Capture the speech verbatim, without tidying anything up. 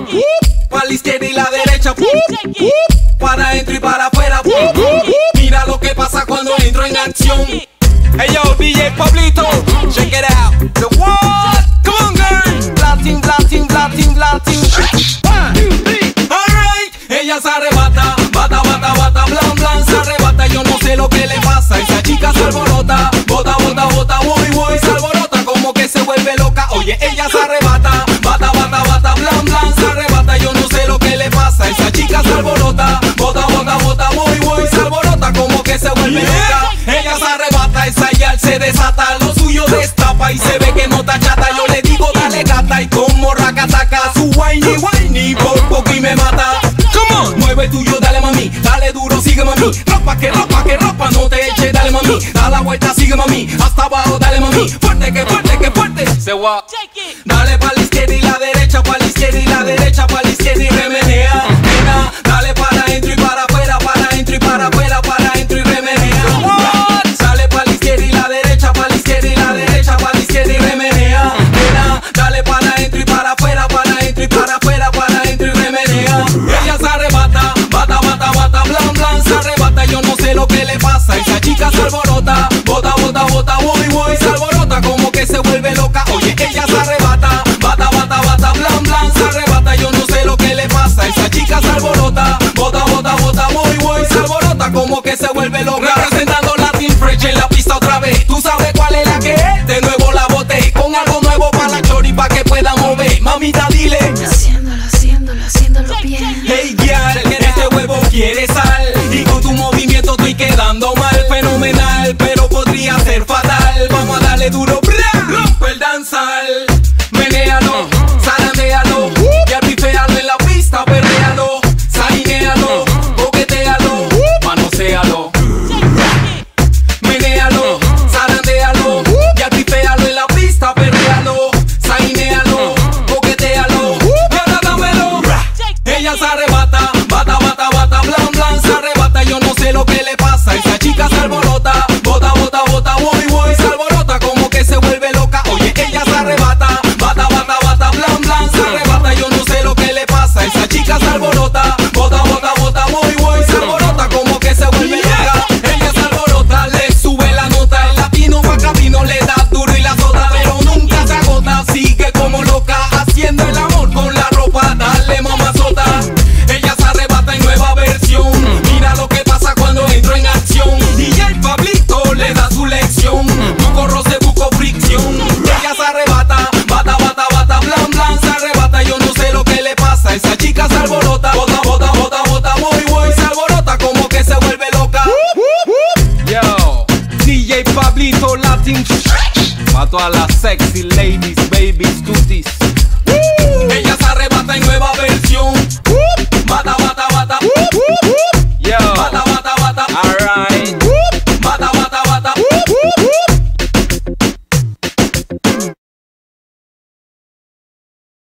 para la izquierda y la derecha, para adentro y para afuera. Mira lo que pasa cuando entro en acción. Hey yo, D J Pablito, check it out. The what? Come on, girl. Blasting, blasting, blasting, blasting. One, two, three. Alright. Ella se arrebata, bata, bata, bata, blan, blan, se arrebata. Yo no sé lo que le pasa. Esa chica se alborota, bota, bota, bota, voy, voy, se alborota como que se vuelve loca. Oye, ella se arrebata, bata, bata, bata, blan, blan, se arrebata. Yo no sé lo que le pasa. Esa chica se alborota, bota, bota, bota, voy, voy, se alborota como que se vuelve loca. Ella se arrebata, esa yal se desata, lo suyo destapa y se ve que no está chata. Yo le digo dale gata y como racataca su whiny whiny por poco y me mata. Come on, mueve tuyo, dale mami, dale duro, sigue mami. Ropa que ropa que ropa, no te eche, dale mami. Da la vuelta, sigue mami, hasta abajo, dale mami. Fuerte que fuerte que fuerte. Se va. Dale pa' la izquierda y la derecha, pa' la izquierda y la derecha, pa' la izquierda y remenea. Nena, dale para adentro y para afuera, para adentro y para afuera, para adentro y remenea. Dale pa' la izquierda y la derecha, pa' la izquierda y la derecha, pa' la izquierda y remenea. Nena, dale para adentro y para afuera, para adentro y para afuera, para adentro y remenea. Ella se arrebata, bata, bata, bata, blan, blan, se arrebata. Yo no sé lo que le pasa. Esa chica se alborota, bota, bota, bota, voy, voy, se alborota como que se vuelve loca. Oye, ella se arrebata, bata, bata, bata, blan, blan, se arrebata. Yo no sé lo que le pasa. Esa chica se alborota, bota, bota, bota, voy, voy, se alborota como que se vuelve loca. Representando Latin Fresh en la pista otra vez. Tú sabes cuál es la que es. De nuevo la boté con algo nuevo para la chori pa' que pueda mover. Mamita, dile. Haciéndolo, haciéndolo, haciéndolo bien. Hey, girl, este huevo quiere sal. Y con tu movimiento estoy quedando mal. Fenomenal, pero podría ser fatal. Vamos a darle duro, bra, rompe el danzal. Menéalo, zarandealo, y arpiféalo en la pista, perréalo. Sainéalo, coquetéalo, manoséalo. Menéalo, zarandealo, y arpiféalo en la pista, perréalo. Sainéalo, coquetéalo, y ahora dámelo. Ella se arrebata, bata, bata, bata, blan, blan, se arrebata. Yo no sé lo que le pasa. Esa chica se alborota, bota, bota, bota, voy, voy, se alborota como que se vuelve loca. Oye, ella se arrebata, bata, bata, bata, blan, blan, se arrebata. Yo no sé lo que le pasa. Esa chica se alborota, bota, bota, bota, voy, voy, se alborota como que se vuelve loca. Ella se alborota, le sube la nota. El latino pa' camino le da duro y la azota, pero nunca se agota. Sigue como loca, haciendo el amor con la ropa. Dale mamazota. Ella se arrebata en nueva versión. Mira lo que pasa cuando entro en acción. D J Pablito le da su lección. Buco roce, buco fricción. Ella se arrebata, bata, bata, bata, blan, blan, se arrebata. Yo no sé lo que le pasa. Esa chica se alborota, bota, bota, bota, bota, voy, voy, se alborota como que se vuelve loca. Yo, D J Pablito Latin. Pa' todas las sexy ladies, babies, tutis.